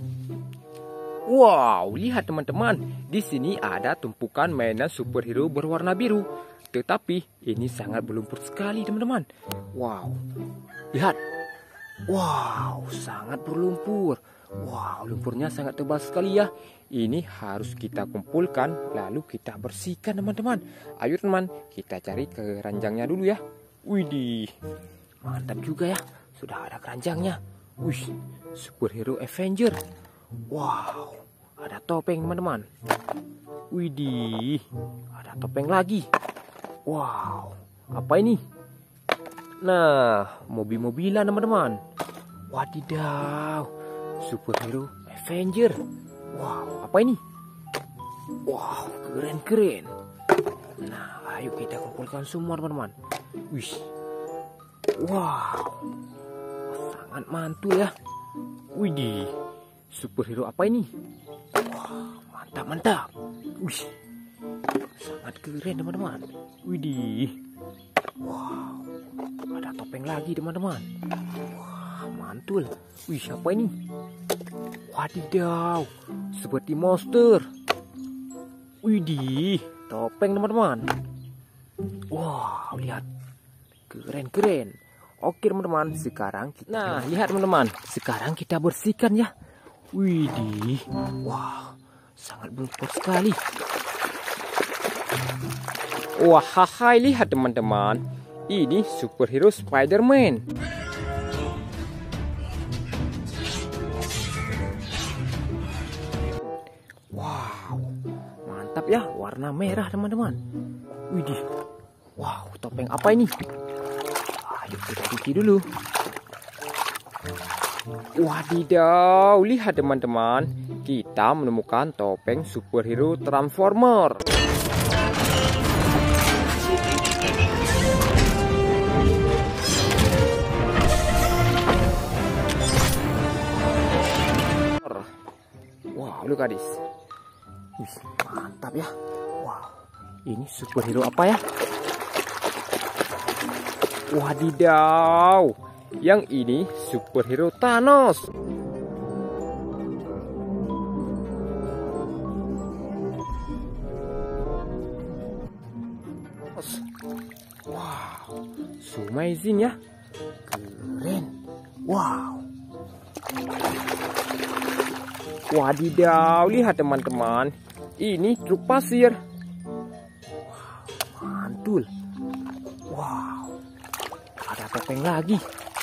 Wow, lihat teman-teman, di sini ada tumpukan mainan superhero berwarna biru. Tetapi ini sangat berlumpur sekali teman-teman. Wow, lihat. Wow, sangat berlumpur. Wow, lumpurnya sangat tebal sekali ya. Ini harus kita kumpulkan lalu kita bersihkan teman-teman. Ayo teman, kita cari keranjangnya dulu ya. Widih, mantap juga ya. Sudah ada keranjangnya. Wih, superhero Avenger. Wow, ada topeng teman-teman. Widih, ada topeng lagi. Wow, apa ini? Nah, mobil-mobilan teman-teman. Wadidaw, superhero Avenger. Wow, apa ini? Wow, keren-keren. Nah, ayo kita kumpulkan semua teman-teman. Wih, wow, sangat mantul ya. Widih, superhero apa ini? Wah, mantap-mantap. Wih, sangat keren teman-teman. Widih. Wow, ada topeng lagi teman-teman. Wah, mantul. Wih, apa ini? Wadidaw, seperti monster. Widih, topeng teman-teman. Wow, lihat. Keren-keren. Oke teman-teman, sekarang kita... lihat teman-teman, sekarang kita bersihkan ya. Widih, wah, sangat berlumpur sekali. Wah, hai, lihat teman-teman, ini superhero Spider-Man. Wow, mantap ya, warna merah teman-teman. Widih, wow, topeng apa ini? Ayo kita cuci dulu. Wadidaw, lihat teman-teman, kita menemukan topeng superhero Transformer. Wow, lu gadis. Wih, mantap ya. Wow, ini superhero apa ya? Wadidaw, yang ini superhero Thanos. Wow, so amazing ya. Keren. Wow. Wadidaw, lihat teman-teman, ini truk pasir. Wow, mantul. Wow, ada topeng lagi.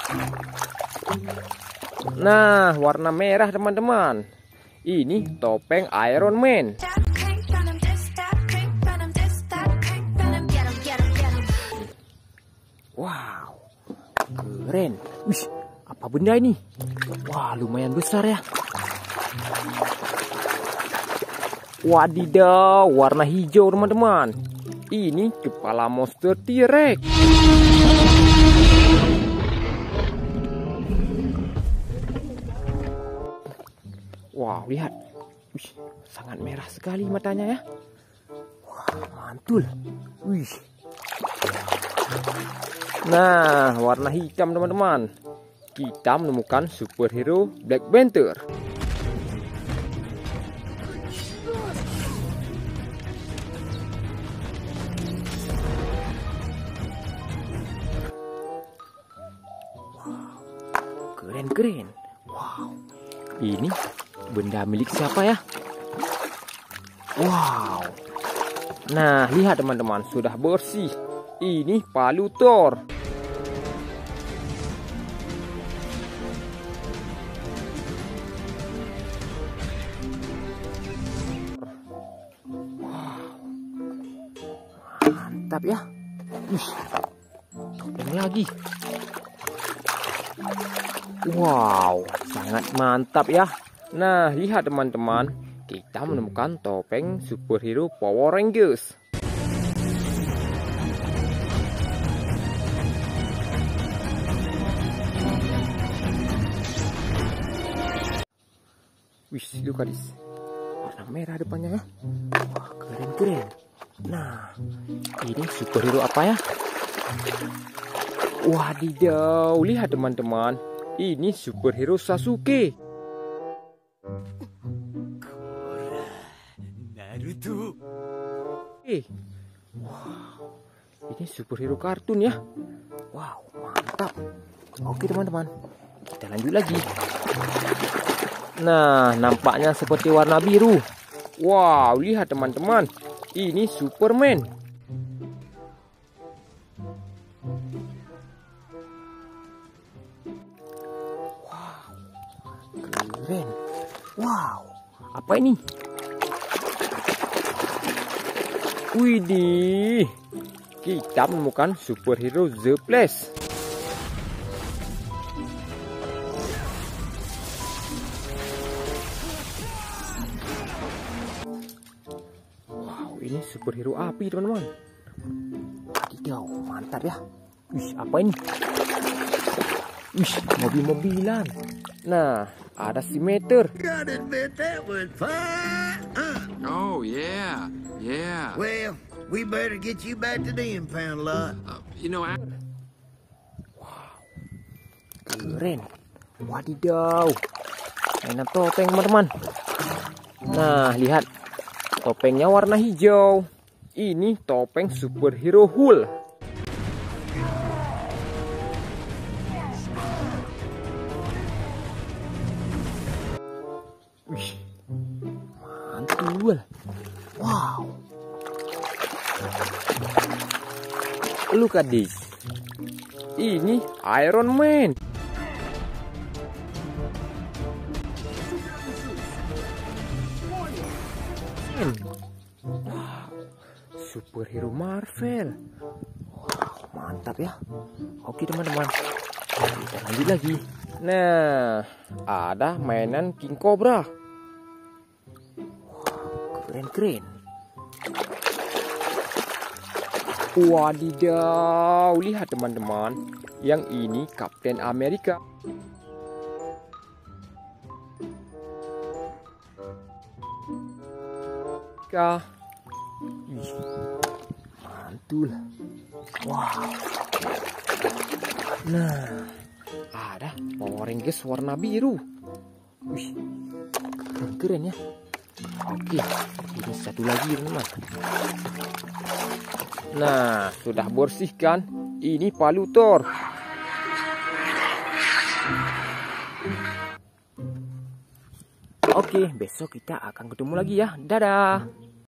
Nah, warna merah teman-teman. Ini topeng Iron Man. Wow, keren. Wih, apa benda ini? Wah, lumayan besar ya. Wadidaw, warna hijau teman-teman. Ini kepala monster T-Rex. Wow, lihat. Wih, sangat merah sekali matanya ya. Wah, mantul. Wih. Nah, warna hitam teman-teman. Kita menemukan superhero Black Panther. Keren-keren. Wow, ini benda milik siapa ya? Wow. Nah, lihat teman-teman, sudah bersih. Ini palu Thor. Wow, mantap ya. Topeng lagi. Wow, sangat mantap ya. Nah, lihat teman-teman, kita menemukan topeng superhero Power Rangers. Wih, lu gadis, warna merah depannya ya. Wah, keren-keren. Nah, ini superhero apa ya? Wadidaw, lihat teman-teman, ini superhero Sasuke. lucu. Wow, ini superhero kartun ya. Wow, mantap. Oke teman-teman, kita lanjut lagi. Nah, nampaknya seperti warna biru. Wow, lihat teman-teman, ini Superman. Wow, keren. Wow, apa ini? Widih, kita menemukan superhero The Flash. Wow, ini superhero api teman-teman. Wadidaw, mantap ya. Wih, apa ini? Wih, mobil-mobilan. Nah, ada si meter. Gotta admit that was fun. Oh, yeah. Yeah. Well, we better get you back to the impound lot. Keren. Wadidaw. Mainan topeng teman-teman. Nah, lihat. Topengnya warna hijau. Ini topeng superhero Hulk. Wih, mantul. Wow. Look at this. Ini Iron Man. Wow, superhero Marvel. Wow, mantap ya. Oke teman-teman, kita lanjut lagi. Nah, ada mainan King Cobra. Wow, keren-keren. Wadidaw, lihat teman-teman. Yang ini Kapten Amerika. Ih, mantul. Wow. Nah, ada Power Rangers warna biru. Wih, keren ya. Oke, ini satu lagi teman-teman. Nah, sudah bersihkan. Ini palu Thor. Oke, besok kita akan ketemu lagi ya. Dadah.